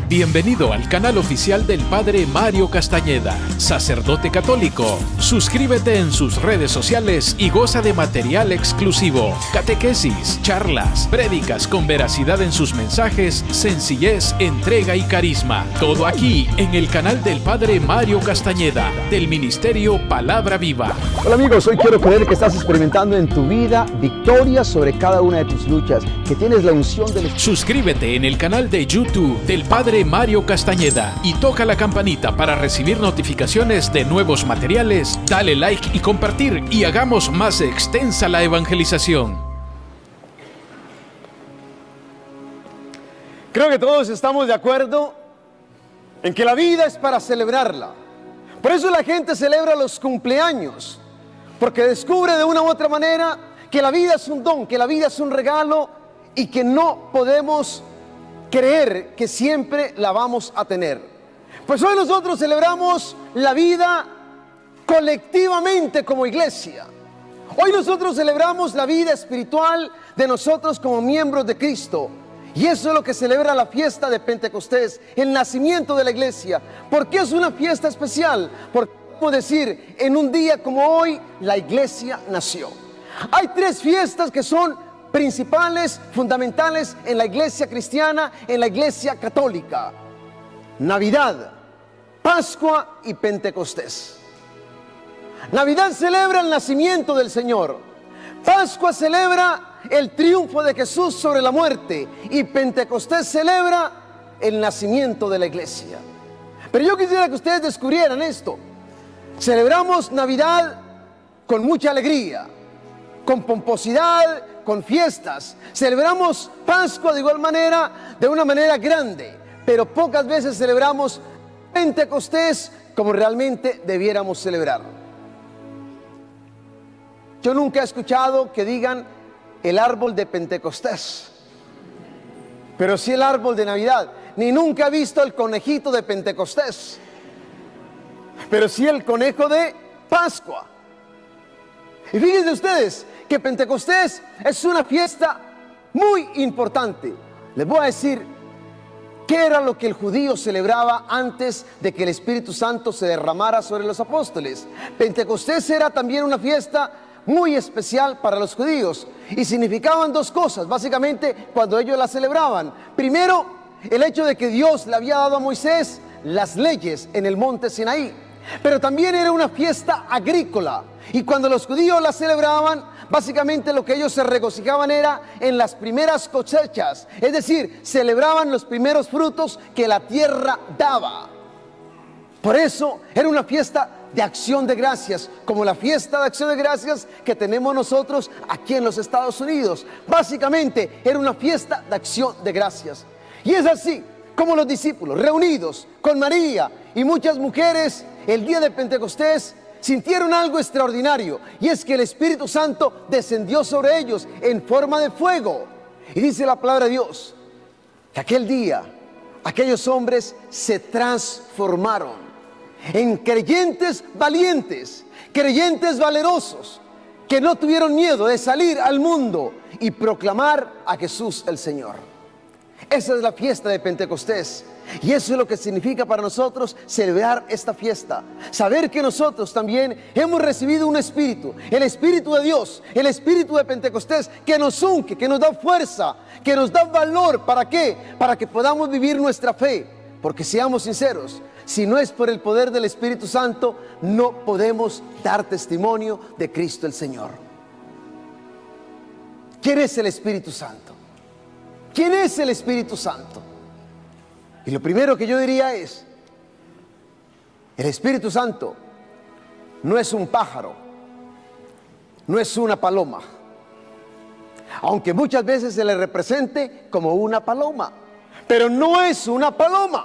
Bienvenido al canal oficial del Padre Mario Castañeda, sacerdote católico. Suscríbete en sus redes sociales y goza de material exclusivo, catequesis, charlas, prédicas con veracidad en sus mensajes, sencillez, entrega y carisma. Todo aquí en el canal del Padre Mario Castañeda, del Ministerio Palabra Viva. Hola amigos, hoy quiero creer que estás experimentando en tu vida victoria sobre cada una de tus luchas, que tienes la unción del Espíritu. Suscríbete en el canal de YouTube del Padre Mario Castañeda y toca la campanita para recibir notificaciones de nuevos materiales. Dale like y compartir y hagamos más extensa la evangelización. Creo que todos estamos de acuerdo en que la vida es para celebrarla. Por eso la gente celebra los cumpleaños, porque descubre de una u otra manera que la vida es un don, que la vida es un regalo y que no podemos creer que siempre la vamos a tener. Pues hoy nosotros celebramos la vida colectivamente como iglesia. Hoy nosotros celebramos la vida espiritual de nosotros como miembros de Cristo. Y eso es lo que celebra la fiesta de Pentecostés, el nacimiento de la iglesia. ¿Por qué es una fiesta especial? Porque podemos decir, en un día como hoy, la iglesia nació. Hay tres fiestas que son principales, fundamentales en la iglesia cristiana, en la iglesia católica: Navidad, Pascua y Pentecostés. Navidad celebra el nacimiento del Señor. Pascua celebra el triunfo de Jesús sobre la muerte. Y Pentecostés celebra el nacimiento de la iglesia. Pero yo quisiera que ustedes descubrieran esto. Celebramos Navidad con mucha alegría, con pomposidad, con fiestas. Celebramos Pascua de igual manera, de una manera grande. Pero pocas veces celebramos Pentecostés como realmente debiéramos celebrar. Yo nunca he escuchado que digan el árbol de Pentecostés, pero sí el árbol de Navidad. Ni nunca he visto el conejito de Pentecostés, pero sí el conejo de Pascua. Y fíjense ustedes que Pentecostés es una fiesta muy importante. Les voy a decir qué era lo que el judío celebraba antes de que el Espíritu Santo se derramara sobre los apóstoles. Pentecostés era también una fiesta muy especial para los judíos y significaban dos cosas, básicamente, cuando ellos la celebraban. Primero, el hecho de que Dios le había dado a Moisés las leyes en el monte Sinaí, pero también era una fiesta agrícola, y cuando los judíos la celebraban, básicamente lo que ellos se regocijaban era en las primeras cosechas, es decir, celebraban los primeros frutos que la tierra daba. Por eso era una fiesta de acción de gracias, como la fiesta de acción de gracias que tenemos nosotros aquí en los Estados Unidos. Básicamente era una fiesta de acción de gracias. Y es así como los discípulos, reunidos con María y muchas mujeres, el día de Pentecostés sintieron algo extraordinario, y es que el Espíritu Santo descendió sobre ellos en forma de fuego. Y dice la palabra de Dios que aquel día aquellos hombres se transformaron en creyentes valientes, creyentes valerosos, que no tuvieron miedo de salir al mundo y proclamar a Jesús el Señor. Esa es la fiesta de Pentecostés, y eso es lo que significa para nosotros celebrar esta fiesta. Saber que nosotros también hemos recibido un espíritu, el Espíritu de Dios, el Espíritu de Pentecostés, que nos unge, que nos da fuerza, que nos da valor. ¿Para qué? Para que podamos vivir nuestra fe. Porque seamos sinceros, si no es por el poder del Espíritu Santo, no podemos dar testimonio de Cristo el Señor. ¿Quién es el Espíritu Santo? ¿Quién es el Espíritu Santo? Y lo primero que yo diría es, el Espíritu Santo no es un pájaro, no es una paloma, aunque muchas veces se le represente como una paloma, pero no es una paloma.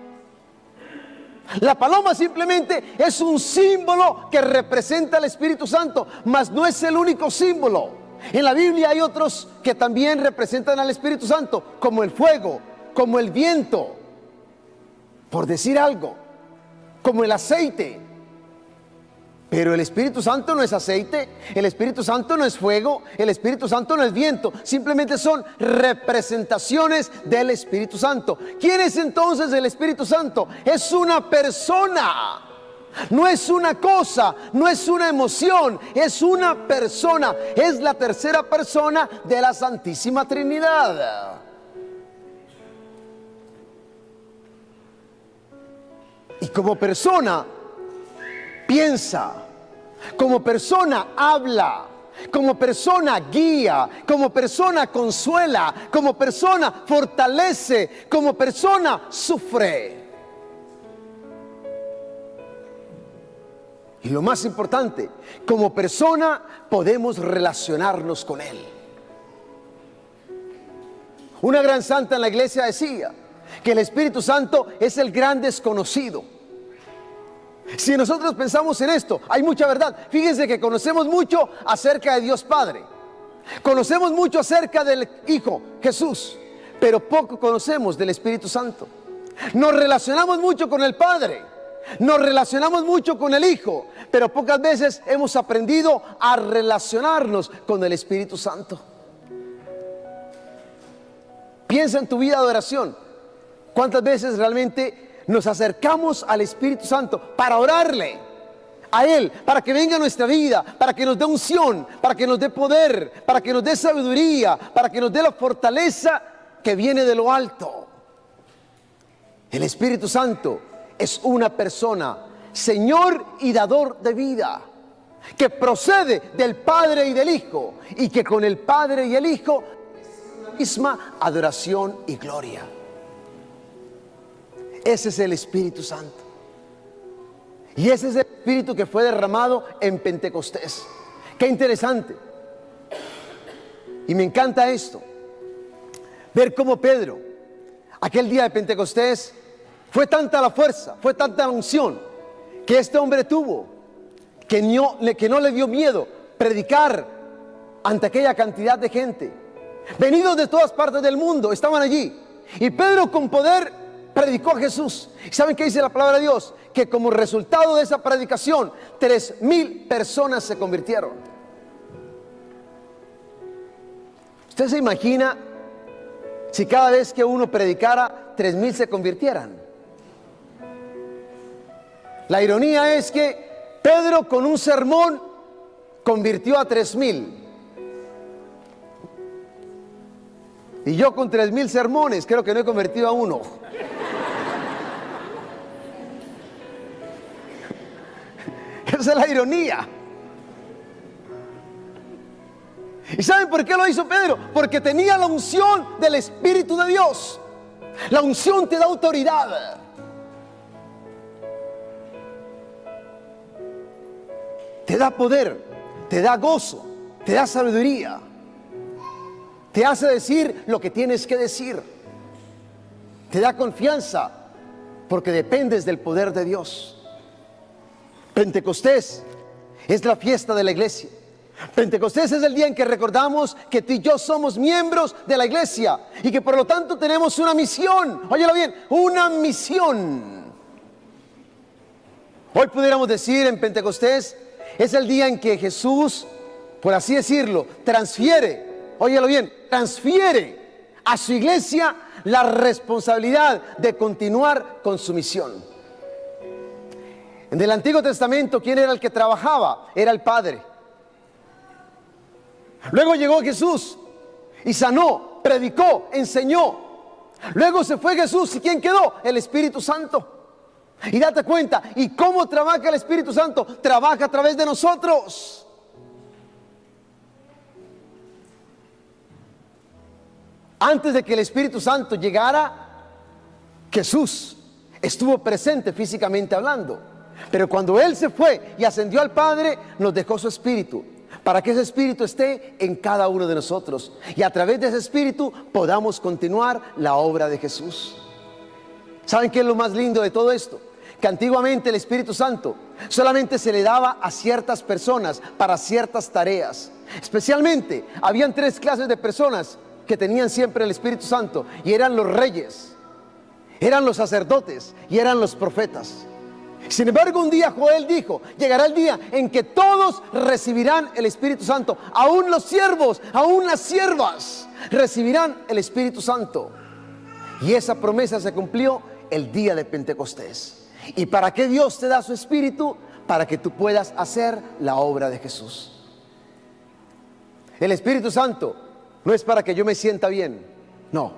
La paloma simplemente es un símbolo que representa al Espíritu Santo, mas no es el único símbolo. En la Biblia hay otros que también representan al Espíritu Santo, como el fuego, como el viento, por decir algo, como el aceite. Pero el Espíritu Santo no es aceite, el Espíritu Santo no es fuego, el Espíritu Santo no es viento, simplemente son representaciones del Espíritu Santo. ¿Quién es entonces el Espíritu Santo? Es una persona, no es una cosa, no es una emoción, es una persona, es la tercera persona de la Santísima Trinidad. Y como persona piensa, como persona habla, como persona guía, como persona consuela, como persona fortalece, como persona sufre. Y lo más importante, como persona podemos relacionarnos con Él. Una gran santa en la iglesia decía que el Espíritu Santo es el gran desconocido. Si nosotros pensamos en esto, hay mucha verdad. Fíjense que conocemos mucho acerca de Dios Padre, conocemos mucho acerca del Hijo Jesús, pero poco conocemos del Espíritu Santo. Nos relacionamos mucho con el Padre, nos relacionamos mucho con el Hijo, pero pocas veces hemos aprendido a relacionarnos con el Espíritu Santo. Piensa en tu vida de oración. ¿Cuántas veces realmente nos acercamos al Espíritu Santo para orarle a Él, para que venga a nuestra vida, para que nos dé unción, para que nos dé poder, para que nos dé sabiduría, para que nos dé la fortaleza que viene de lo alto? El Espíritu Santo es una persona, Señor y dador de vida, que procede del Padre y del Hijo, y que con el Padre y el Hijo es la misma adoración y gloria. Ese es el Espíritu Santo. Y ese es el Espíritu que fue derramado en Pentecostés. Qué interesante. Y me encanta esto. Ver cómo Pedro, aquel día de Pentecostés, fue tanta la fuerza, fue tanta la unción que este hombre tuvo, que no le dio miedo predicar ante aquella cantidad de gente. Venidos de todas partes del mundo, estaban allí. Y Pedro con poder predicó a Jesús. ¿Y saben qué dice la palabra de Dios? Que como resultado de esa predicación 3,000 personas se convirtieron. ¿Usted se imagina si cada vez que uno predicara 3,000 se convirtieran? La ironía es que Pedro con un sermón convirtió a 3,000. Y yo con 3,000 sermones creo que no he convertido a uno. Esa es la ironía. ¿Y saben por qué lo hizo Pedro? Porque tenía la unción del Espíritu de Dios. La unción te da autoridad. Te da poder, te da gozo, te da sabiduría. Te hace decir lo que tienes que decir. Te da confianza porque dependes del poder de Dios. Pentecostés es la fiesta de la iglesia. Pentecostés es el día en que recordamos que tú y yo somos miembros de la iglesia y que por lo tanto tenemos una misión. Óyelo bien, una misión. Hoy pudiéramos decir en Pentecostés es el día en que Jesús, por así decirlo, transfiere, óyelo bien, transfiere a su iglesia la responsabilidad de continuar con su misión. En el Antiguo Testamento, ¿quién era el que trabajaba? Era el Padre. Luego llegó Jesús y sanó, predicó, enseñó. Luego se fue Jesús y ¿quién quedó? El Espíritu Santo. Y date cuenta, ¿y cómo trabaja el Espíritu Santo? Trabaja a través de nosotros. Antes de que el Espíritu Santo llegara, Jesús estuvo presente físicamente hablando. Pero cuando Él se fue y ascendió al Padre, nos dejó su Espíritu, para que ese Espíritu esté en cada uno de nosotros. Y a través de ese Espíritu podamos continuar la obra de Jesús. ¿Saben qué es lo más lindo de todo esto? Que antiguamente el Espíritu Santo solamente se le daba a ciertas personas para ciertas tareas. Especialmente, habían 3 clases de personas que tenían siempre el Espíritu Santo, y eran los reyes, eran los sacerdotes y eran los profetas. Sin embargo, un día Joel dijo, llegará el día en que todos recibirán el Espíritu Santo. Aún los siervos, aún las siervas recibirán el Espíritu Santo. Y esa promesa se cumplió el día de Pentecostés. ¿Y para qué Dios te da su Espíritu? Para que tú puedas hacer la obra de Jesús. El Espíritu Santo no es para que yo me sienta bien. No.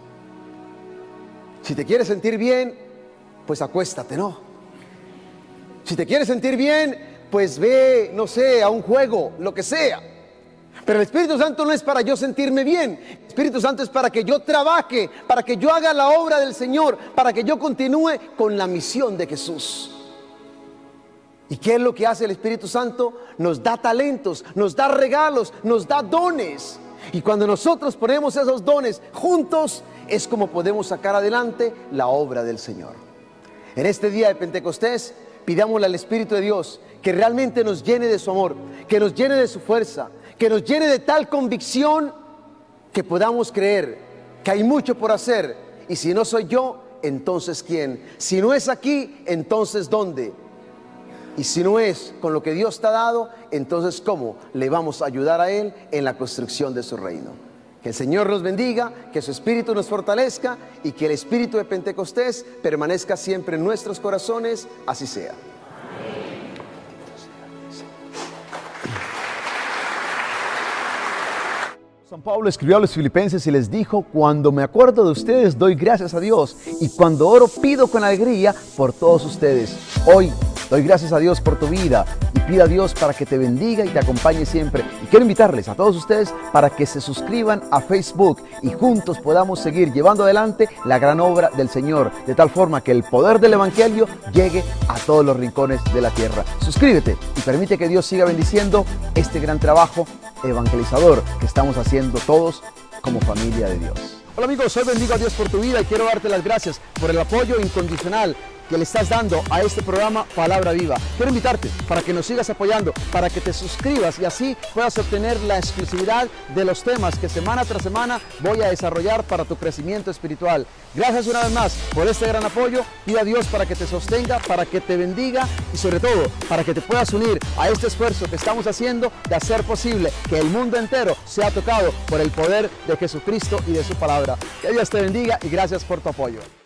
Si te quieres sentir bien, pues acuéstate, ¿no? Si te quieres sentir bien, pues ve, no sé, a un juego, lo que sea. Pero el Espíritu Santo no es para yo sentirme bien. El Espíritu Santo es para que yo trabaje, para que yo haga la obra del Señor, para que yo continúe con la misión de Jesús. ¿Y qué es lo que hace el Espíritu Santo? Nos da talentos, nos da regalos, nos da dones. Y cuando nosotros ponemos esos dones juntos, es como podemos sacar adelante la obra del Señor. En este día de Pentecostés, pidámosle al Espíritu de Dios que realmente nos llene de su amor, que nos llene de su fuerza, que nos llene de tal convicción que podamos creer que hay mucho por hacer. Y si no soy yo, entonces ¿quién? Si no es aquí, entonces ¿dónde? Y si no es con lo que Dios te ha dado, entonces ¿cómo le vamos a ayudar a Él en la construcción de su reino? Que el Señor nos bendiga, que su Espíritu nos fortalezca y que el Espíritu de Pentecostés permanezca siempre en nuestros corazones. Así sea. San Pablo escribió a los filipenses y les dijo: cuando me acuerdo de ustedes doy gracias a Dios, y cuando oro pido con alegría por todos ustedes. Hoy doy gracias a Dios por tu vida y pido a Dios para que te bendiga y te acompañe siempre. Y quiero invitarles a todos ustedes para que se suscriban a Facebook y juntos podamos seguir llevando adelante la gran obra del Señor, de tal forma que el poder del Evangelio llegue a todos los rincones de la tierra. Suscríbete y permite que Dios siga bendiciendo este gran trabajo evangelizador que estamos haciendo todos como familia de Dios. Hola amigos, hoy bendigo a Dios por tu vida y quiero darte las gracias por el apoyo incondicional que le estás dando a este programa Palabra Viva. Quiero invitarte para que nos sigas apoyando, para que te suscribas y así puedas obtener la exclusividad de los temas que semana tras semana voy a desarrollar para tu crecimiento espiritual. Gracias una vez más por este gran apoyo. Pido a Dios para que te sostenga, para que te bendiga y sobre todo para que te puedas unir a este esfuerzo que estamos haciendo de hacer posible que el mundo entero sea tocado por el poder de Jesucristo y de su palabra. Que Dios te bendiga y gracias por tu apoyo.